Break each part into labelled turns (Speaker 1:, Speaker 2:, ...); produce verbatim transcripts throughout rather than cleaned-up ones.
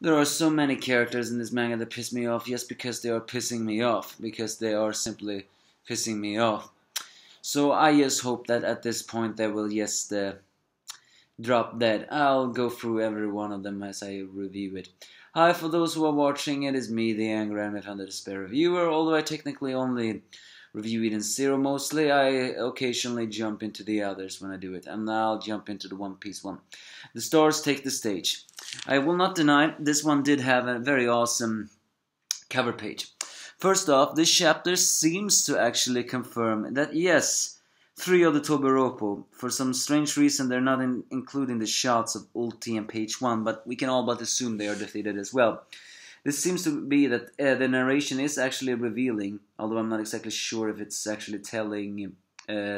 Speaker 1: There are so many characters in this manga that piss me off just because they are pissing me off, because they are simply pissing me off. So I just hope that at this point they will just uh, drop dead. I'll go through every one of them as I review it. Hi, for those who are watching, it is me, the Angry and the Despair Reviewer. Although I technically only review it in zero mostly, I occasionally jump into the others when I do it, and I'll jump into the One Piece one. The stars take the stage. I will not deny, this one did have a very awesome cover page. First off, this chapter seems to actually confirm that yes, three of the Tobiropo, for some strange reason they're not in, including the shots of Ulti and page one, but we can all but assume they are defeated as well. This seems to be that uh, the narration is actually revealing, although I'm not exactly sure if it's actually telling uh,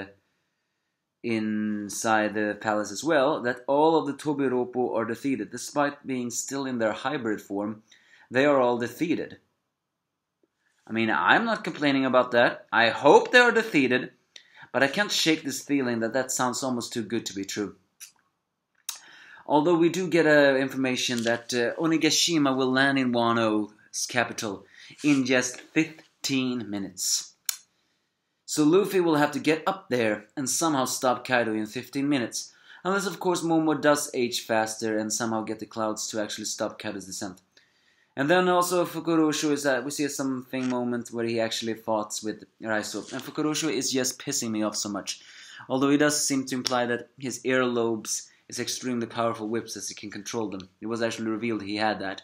Speaker 1: inside the palace as well, that all of the Tobiropo are defeated. Despite being still in their hybrid form, they are all defeated. I mean, I'm not complaining about that. I hope they are defeated, but I can't shake this feeling that that sounds almost too good to be true. Although we do get uh, information that uh, Onigashima will land in Wano's capital in just fifteen minutes. So Luffy will have to get up there and somehow stop Kaido in fifteen minutes. Unless of course Momo does age faster and somehow get the clouds to actually stop Kaido's descent. And then also Fukurosho is that we see something moment where he actually fought with Raizo. And Fukurosho is just pissing me off so much. Although he does seem to imply that his earlobes is extremely powerful whips as he can control them. It was actually revealed he had that.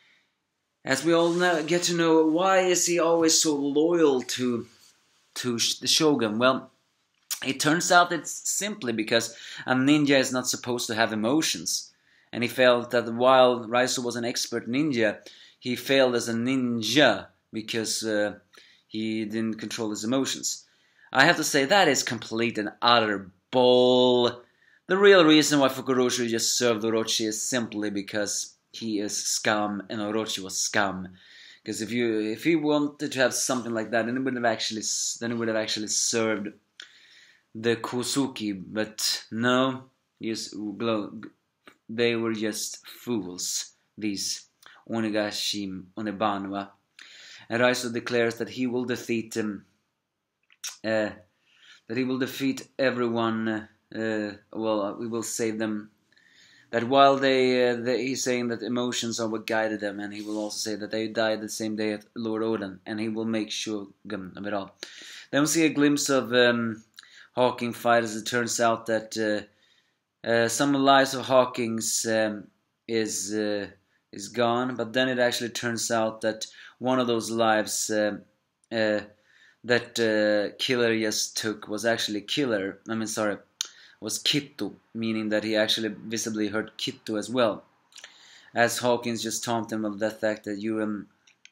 Speaker 1: As we all now get to know, why is he always so loyal to, to the Shogun? Well, it turns out it's simply because a ninja is not supposed to have emotions. And he felt that while Raizo was an expert ninja, he failed as a ninja because uh, he didn't control his emotions. I have to say that is complete and utter bull. The real reason why Fukurosho just served Orochi is simply because he is scum and Orochi was scum. Because if you if he wanted to have something like that, then he would have actually then he would have actually served the Kozuki. But no, just they were just fools. These Onigashima Onebanwa. And Raizo declares that he will defeat him. Uh, that he will defeat everyone. Uh, Uh, well, uh, we will save them. That while they, uh, they, he's saying that emotions are what guided them, and he will also say that they died the same day at Lord Odin, and he will make sure of it all. Then we see a glimpse of um, Hawking fight, as it turns out that uh, uh, some lives of Hawking's um, is uh, is gone, but then it actually turns out that one of those lives uh, uh, that uh, Killer just took was actually Killer. I mean, sorry. was Kitto, meaning that he actually visibly hurt Kitto as well. As Hawkins just taunted him of the fact that you um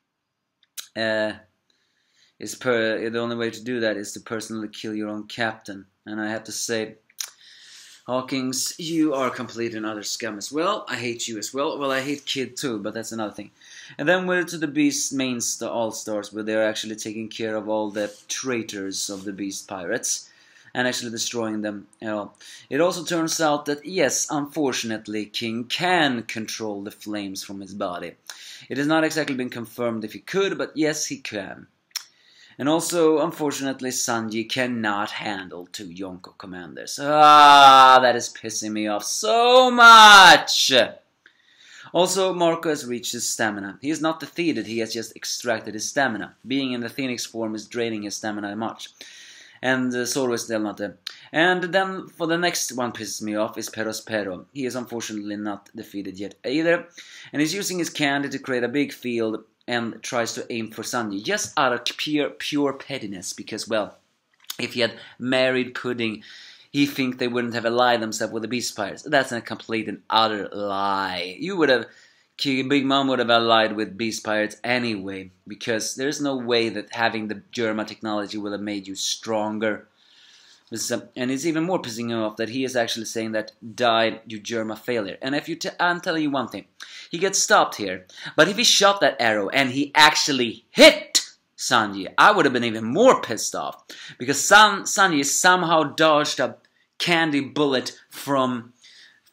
Speaker 1: uh is per the only way to do that is to personally kill your own captain. And I have to say, Hawkins, you are complete and utter scum as well. I hate you as well. Well, I hate Kid too, but that's another thing. And then we're to the Beast main star All-Stars, where they're actually taking care of all the traitors of the Beast Pirates and actually destroying them at all. It also turns out that, yes, unfortunately, King can control the flames from his body. It has not exactly been confirmed if he could, but yes, he can. And also, unfortunately, Sanji cannot handle two Yonko Commanders. Ah, that is pissing me off so much! Also, Marco has reached his stamina. He is not defeated, he has just extracted his stamina. Being in the Phoenix form is draining his stamina much. And uh, Zoro is still not there. And then, for the next one pisses me off, is Perospero. He is unfortunately not defeated yet either. And he's using his candy to create a big field and tries to aim for Sanji, just out of pure, pure pettiness, because, well, if he had married Pudding, he think they wouldn't have allied themselves with the Beast Pirates. That's a complete and utter lie. You would have, Big Mom would have allied with Beast Pirates anyway, because there's no way that having the Germa technology would have made you stronger. And it's even more pissing him off that he is actually saying that, die, you Germa failure. And if you t I'm telling you one thing, he gets stopped here, but if he shot that arrow and he actually hit Sanji, I would have been even more pissed off, because San Sanji somehow dodged a candy bullet from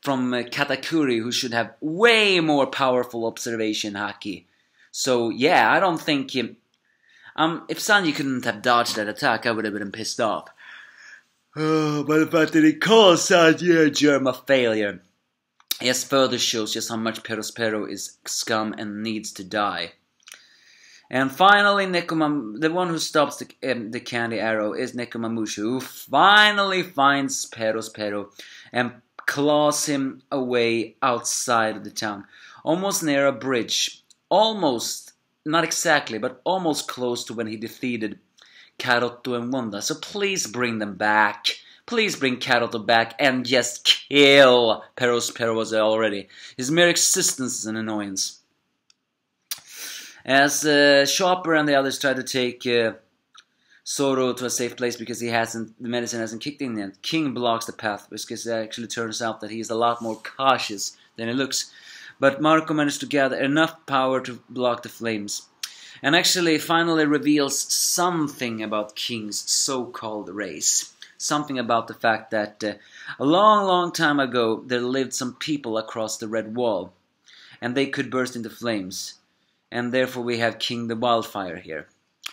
Speaker 1: from uh, Katakuri, who should have way more powerful observation haki. So yeah, I don't think him. Um, if Sanji couldn't have dodged that attack, I would have been pissed off. Oh, but the fact that he calls Sanji a germ of failure, yes, further shows just how much Perospero is scum and needs to die. And finally, Nekoma, the one who stops the, um, the candy arrow is Nekomamushi, who finally finds Perospero and claws him away outside of the town, almost near a bridge, almost, not exactly, but almost close to when he defeated Karoto and Wanda. So please bring them back. Please bring Karoto back and just kill Perospero already. His mere existence is an annoyance. As uh, Chopper and the others try to take uh, Zoro to a safe place because he hasn't, the medicine hasn't kicked in yet, King blocks the path, because it actually turns out that he is a lot more cautious than he looks. But Marco managed to gather enough power to block the flames, and actually finally reveals something about King's so-called race. Something about the fact that uh, a long, long time ago there lived some people across the Red Wall, and they could burst into flames. And therefore we have King the Wildfire here.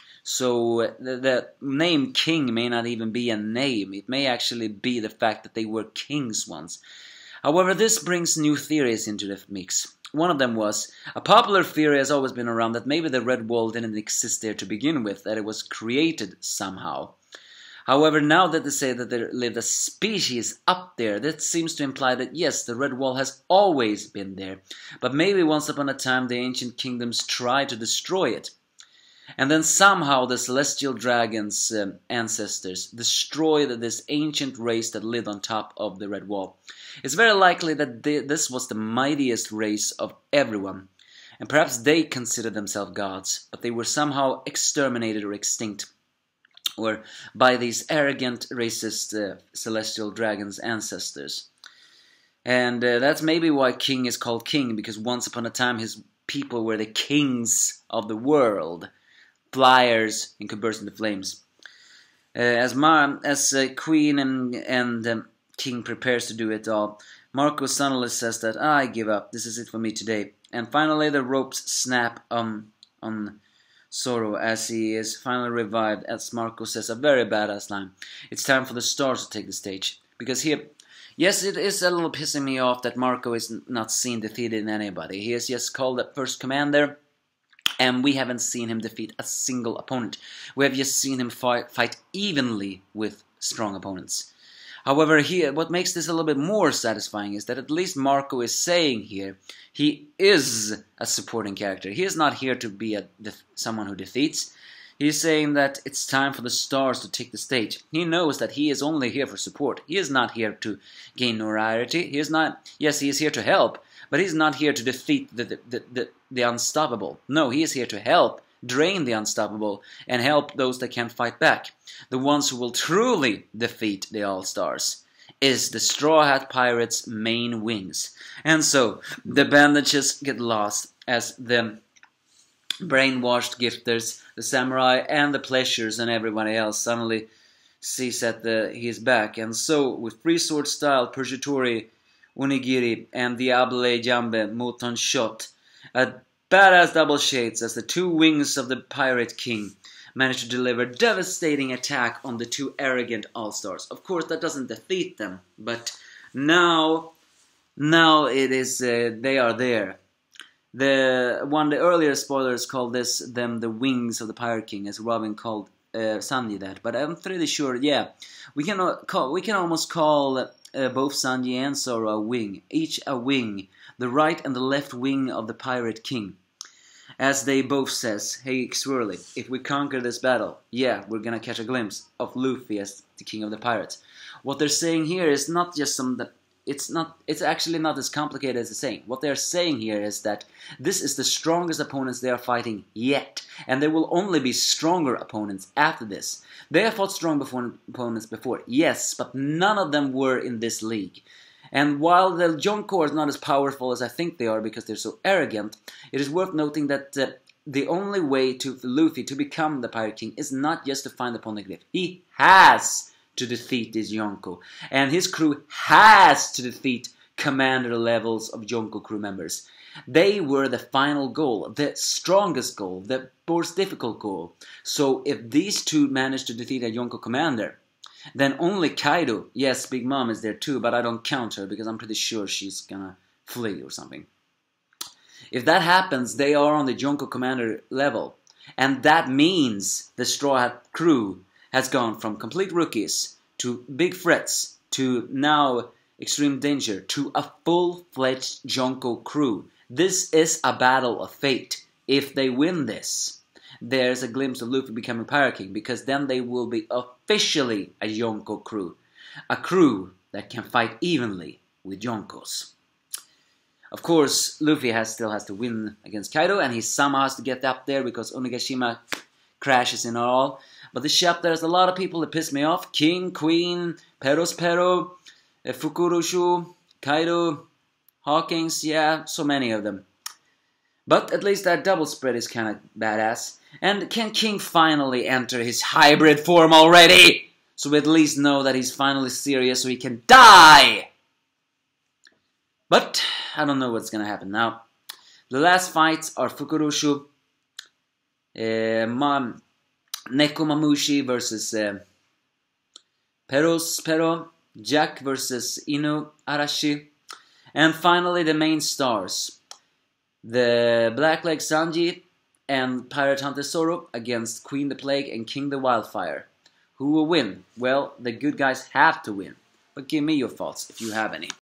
Speaker 1: So uh, the, the name King may not even be a name. It may actually be the fact that they were kings once. However, this brings new theories into the mix. One of them was, a popular theory has always been around that maybe the Red Wall didn't exist there to begin with, that it was created somehow. However, now that they say that there lived a species up there, that seems to imply that yes, the Red Wall has always been there. But maybe once upon a time the ancient kingdoms tried to destroy it. And then somehow the celestial dragon's um, ancestors destroyed this ancient race that lived on top of the Red Wall. It's very likely that they, this was the mightiest race of everyone. And perhaps they considered themselves gods, but they were somehow exterminated or extinct. Or by these arrogant, racist uh, celestial dragons' ancestors. And uh, that's maybe why King is called King, because once upon a time his people were the kings of the world, flyers and could burst into flames. Uh, as Ma as uh, Queen and, and um, King prepares to do it all, Marco suddenly says that, I give up, this is it for me today. And finally the ropes snap on, on Zoro as he is finally revived, as Marco says a very badass line. It's time for the stars to take the stage. Because here, yes, it is a little pissing me off that Marco is not seen defeating anybody. He is just called the first commander, and we haven't seen him defeat a single opponent. We have just seen him fight, fight evenly with strong opponents. However, here, what makes this a little bit more satisfying is that at least Marco is saying here he is a supporting character. He is not here to be a someone who defeats. He is saying that it's time for the stars to take the stage. He knows that he is only here for support. He is not here to gain notoriety. He is not. Yes, he is here to help, but he's not here to defeat the the, the, the, the unstoppable. No, he is here to help drain the unstoppable and help those that can't fight back. The ones who will truly defeat the All-Stars is the Straw Hat Pirates' main wings. And so, the bandages get lost as the brainwashed gifters, the samurai and the pleasures and everybody else suddenly sees that the, he is back. And so, with Free Sword Style, Purgatory, Onigiri and Diable Jambe, Moton Shot, a badass double shades as the two wings of the Pirate King manage to deliver devastating attack on the two arrogant All-Stars. Of course, that doesn't defeat them, but now, now it is, uh, they are there. The one of the earlier spoilers called this them the wings of the Pirate King, as Robin called uh, Sanji that. But I'm pretty sure, yeah, we can uh, call, we can almost call uh, both Sanji and Zoro a wing, each a wing. The right and the left wing of the Pirate King. As they both says, hey Swirly, if we conquer this battle, yeah, we're gonna catch a glimpse of Luffy as the king of the pirates. What they're saying here is not just some that it's not it's actually not as complicated as they're saying. What they're saying here is that this is the strongest opponents they are fighting yet, and there will only be stronger opponents after this. They have fought strong before, opponents before, yes, but none of them were in this league. And while the Yonko is not as powerful as I think they are because they're so arrogant, it is worth noting that uh, the only way to for Luffy to become the Pirate King is not just to find the Poneglyph. He has to defeat this Yonko. And his crew has to defeat commander levels of Yonko crew members. They were the final goal, the strongest goal, the most difficult goal. So if these two managed to defeat a Yonko commander, then only Kaido, yes, Big Mom is there too, but I don't count her because I'm pretty sure she's gonna flee or something. If that happens, they are on the Yonko commander level. And that means the Straw Hat crew has gone from complete rookies to big threats to now extreme danger to a full-fledged Yonko crew. This is a battle of fate. If they win this, there's a glimpse of Luffy becoming Pirate King, because then they will be officially a Yonko crew. A crew that can fight evenly with Yonkos. Of course, Luffy has, still has to win against Kaido, and he somehow has to get up there because Onigashima crashes in all. But this chapter, there's a lot of people that piss me off. King, Queen, Peros Pero, Fukuroshu, Kaido, Hawkins, yeah, so many of them. But at least that double spread is kind of badass. And can King finally enter his hybrid form already? So we at least know that he's finally serious so he can die! But I don't know what's gonna happen now. The last fights are Fukuroshu, uh, Ma Nekomamushi versus uh, Peros Pero, Jack versus Inu Arashi, and finally the main stars, the Blackleg Sanji and Pirate Hunter Zoro against Queen the Plague and King the Wildfire. Who will win? Well, the good guys have to win. But give me your thoughts if you have any.